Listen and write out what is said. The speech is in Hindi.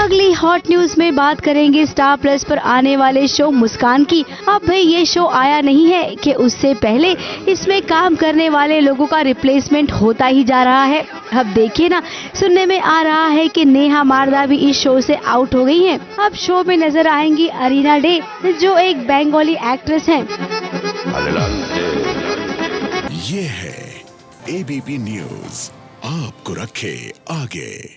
अगली हॉट न्यूज में बात करेंगे स्टार प्लस पर आने वाले शो मुस्कान की। अब भाई ये शो आया नहीं है कि उससे पहले इसमें काम करने वाले लोगों का रिप्लेसमेंट होता ही जा रहा है। अब देखिए ना, सुनने में आ रहा है कि नेहा मारदा भी इस शो से आउट हो गई हैं। अब शो में नजर आएंगी अरीना डे, जो एक बंगाली एक्ट्रेस हैं। ये है एबीपी न्यूज़, आपको रखे आगे।